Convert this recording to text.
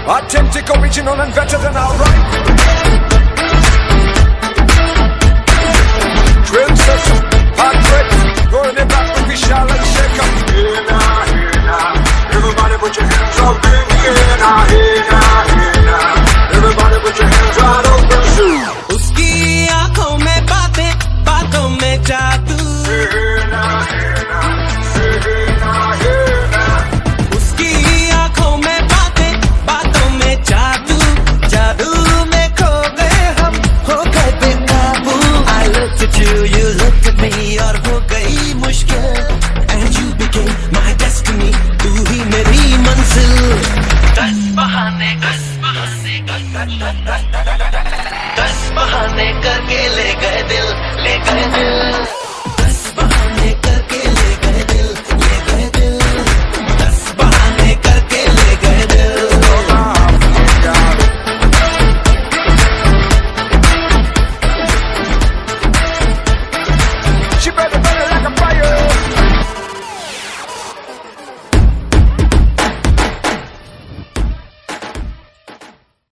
Authentic, original and better than alright. Drill session, heartbreak, going it back with Bijali and Shaker. Hey now, everybody put your hands up in the air now. Hey now, everybody put your hands right up and shoot. उसकी आँखों में बातें, बातों में जादू. उसकी आँखों में बातें, बातों में जादू. जादू में खो गए हम, हो गए बेकाबू. I looked at you, you looked at me, और हो गई मुश्किल. And you became my destiny, तू ही मेरी मंजिल. 10 बहाने करके ले